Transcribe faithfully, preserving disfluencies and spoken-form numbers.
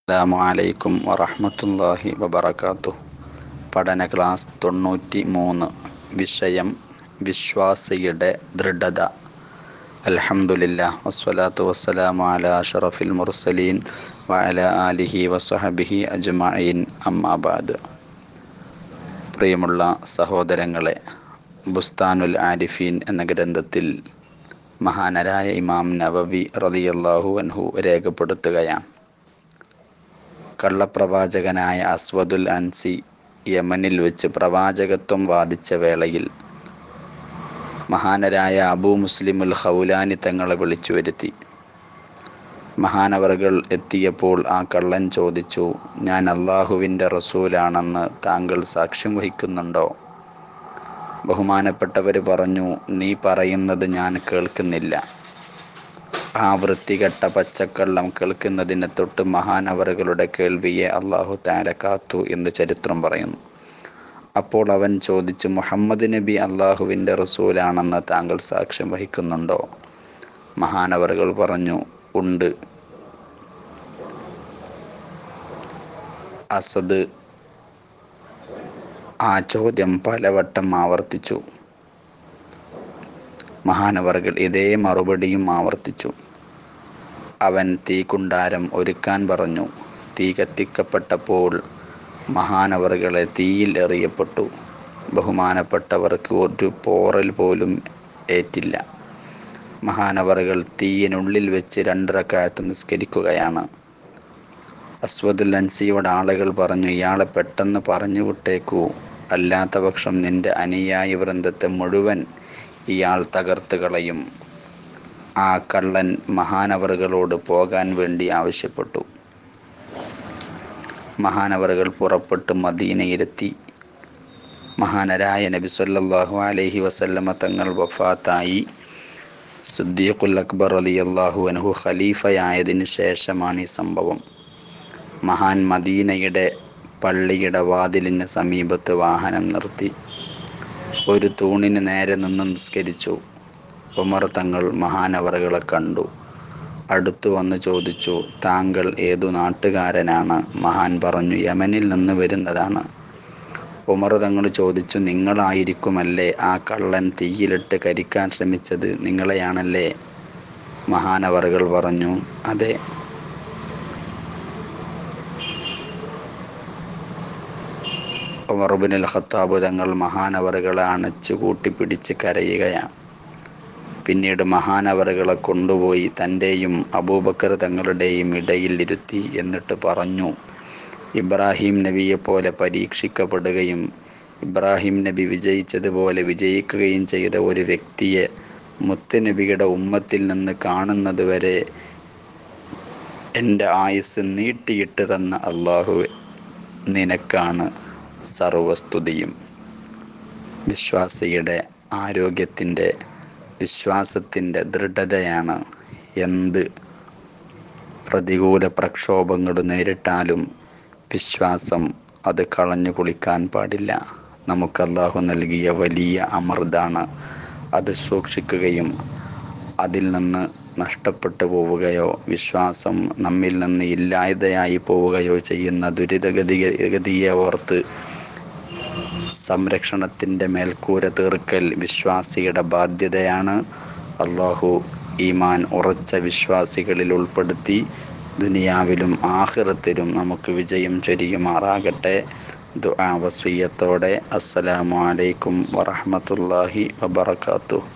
അസ്സലാമു അലൈക്കും വറഹ്മത്തുള്ളാഹി വബറകാതുഹു. പഠന ക്ലാസ് തൊണ്ണൂറ്റി മൂന്ന്. വിഷയം വിശ്വാസിയുടെ ദൃഢത. അൽഹംദുലില്ലാഹ് വസ്സലാത്തു വസ്സലാമു അലാ അഷ്റഫിൽ മുർസലീൻ വഅലാ ആലിഹി വസ്വഹബിഹി അജ്മഈൻ. അമ്മാ ബഅദ്. പ്രിയമുള്ള സഹോദരങ്ങളെ, ബുസ്താനുൽ ആരിഫീൻ എന്ന ഗ്രന്ഥത്തിൽ മഹാനരായ ഇമാം നവവി റളിയല്ലാഹു അൻഹു രേഖപ്പെടുത്തുകയാണ്, കള്ളപ്രവാചകനായ അസ്വദുൽ അൻസി യമനിൽ വെച്ച് പ്രവാചകത്വം വാദിച്ച വേളയിൽ മഹാനരായ അബൂ മുസ്ലിമുൽ ഖൗലാനി തങ്ങളെ വിളിച്ചു വരുത്തി. മഹാനവറുകൾ എത്തിയപ്പോൾ ആ കള്ളൻ ചോദിച്ചു, ഞാൻ അള്ളാഹുവിൻ്റെ റസൂലാണെന്ന് താങ്കൾ സാക്ഷ്യം വഹിക്കുന്നുണ്ടോ? ബഹുമാനപ്പെട്ടവർ പറഞ്ഞു, നീ പറയുന്നത് ഞാൻ കേൾക്കുന്നില്ല. ആ വൃത്തികെട്ട പച്ചക്കള്ളം കേൾക്കുന്നതിനെ തൊട്ട് മഹാനവറുകളുടെ കേൾവിയെ അള്ളാഹു തആല കാത്തു എന്ന് ചരിത്രം പറയുന്നു. അപ്പോൾ അവൻ ചോദിച്ചു, മുഹമ്മദ് നബി അള്ളാഹുവിൻ്റെ റസൂലാണെന്ന് താങ്കൾ സാക്ഷ്യം വഹിക്കുന്നുണ്ടോ? മഹാനവറുകൾ പറഞ്ഞു, ഉണ്ട്. അസദ് ആ ചോദ്യം പലവട്ടം ആവർത്തിച്ചു. മഹാനവറുകൾ ഇതേ മറുപടിയും ആവർത്തിച്ചു. അവൻ തീക്കുണ്ടാരം ഒരുക്കാൻ പറഞ്ഞു. തീ കത്തിക്കപ്പെട്ടപ്പോൾ മഹാനവറുകളെ തീയിൽ എറിയപ്പെട്ടു. ബഹുമാനപ്പെട്ടവർക്ക് ഒരു പോറൽ പോലും ഏറ്റില്ല. മഹാനവറുകൾ തീയിനുള്ളിൽ വെച്ച് രണ്ട് റക്അത്ത് നിസ്കരിക്കുകയാണ്. അസ്വദുൽ അൻസിയോട് ആളുകൾ പറഞ്ഞു, ഇയാളെ പെട്ടെന്ന് പറഞ്ഞു വിട്ടേക്കൂ, അല്ലാത്ത പക്ഷം നിന്റെ അനുയായി വൃന്ദത്തെ മുഴുവൻ ഇയാൾ തകർത്ത് കളയും. ആ കള്ളൻ മഹാനവറുകളോട് പോകാൻ വേണ്ടി ആവശ്യപ്പെട്ടു. മഹാനവറുകൾ പുറപ്പെട്ട് മദീനയിലെത്തി. മഹാനരായ നബി സല്ലല്ലാഹു അലൈഹി വസല്ലമ തങ്ങൾ വഫാത്തായി. സിദ്ദീഖുൽ അക്ബർ റളിയല്ലാഹു അൻഹു ഖലീഫയായതിനു ശേഷമാണ് ഈ സംഭവം. മഹാൻ മദീനയുടെ പള്ളിയുടെ വാതിലിന് സമീപത്ത് വാഹനം നിർത്തി. ഒരു തൂണിന് നേരെ നിന്ന് നിസ്കരിച്ചു. ഉമർ തങ്ങൾ മഹാനവറുകളെ കണ്ടു. അടുത്തു വന്ന് ചോദിച്ചു, താങ്കൾ ഏതു നാട്ടുകാരനാണ്? മഹാൻ പറഞ്ഞു, യമനിൽ നിന്ന് വരുന്നതാണ്. ഉമർ തങ്ങൾ ചോദിച്ചു, നിങ്ങളായിരിക്കുമല്ലേ ആ കള്ളൻ തീയിലിട്ട് കരിക്കാൻ ശ്രമിച്ചത്? നിങ്ങളെയാണല്ലേ? മഹാനവറുകൾ പറഞ്ഞു, അതെ. ഉമർ ഇബ്നുൽ ഖത്താബ് തങ്ങൾ മഹാനവറുകളെ അണച്ചു കൂട്ടിപ്പിടിച്ച് കരയുകയാണ്. പിന്നീട് മഹാനവറുകളെ കൊണ്ടുപോയി തൻ്റെയും അബൂബക്കർ തങ്ങളുടെയും ഇടയിൽ ഇരുത്തി. എന്നിട്ട് പറഞ്ഞു, ഇബ്രാഹിം നബിയെപ്പോലെ പരീക്ഷിക്കപ്പെടുകയും ഇബ്രാഹിം നബി വിജയിച്ചതുപോലെ വിജയിക്കുകയും ചെയ്ത ഒരു വ്യക്തിയെ മുത്തുനബിയുടെ ഉമ്മത്തിൽ നിന്ന് കാണുന്നത് വരെ എൻ്റെ ആയുസ് നീട്ടിയിട്ട് തന്ന അള്ളാഹുവേ, നിനക്കാണ് സർവസ്തുതിയും. വിശ്വാസിയുടെ ആരോഗ്യത്തിൻ്റെ, വിശ്വാസത്തിൻ്റെ ദൃഢതയാണ്. എന്ത് പ്രതികൂല പ്രക്ഷോഭങ്ങൾ നേരിട്ടാലും വിശ്വാസം അത് കളഞ്ഞു കുളിക്കാൻ പാടില്ല. നമുക്ക് അല്ലാഹു നൽകിയ വലിയ അമൃതാണ്. അത് സൂക്ഷിക്കുകയും അതിൽ നിന്ന് നഷ്ടപ്പെട്ടു പോവുകയോ വിശ്വാസം നമ്മിൽ നിന്ന് ഇല്ലാതെയായി പോവുകയോ ചെയ്യുന്ന ദുരിതഗതി ഗതിയെ ഓർത്ത് സംരക്ഷണത്തിൻ്റെ മേൽക്കൂര തീർക്കൽ വിശ്വാസിയുടെ ബാധ്യതയാണ്. അല്ലാഹു ഈമാൻ ഉറച്ച വിശ്വാസികളിൽ ഉൾപ്പെടുത്തി ദുനിയാവിലും ആഖിറത്തിലും നമുക്ക് വിജയം ചൊരിയുമാറാകട്ടെ. ദുആ വസിയ്യത്തോടെ അസ്സലാമു അലൈക്കും വറഹ്മത്തുള്ളാഹി വബറകാതുഹു.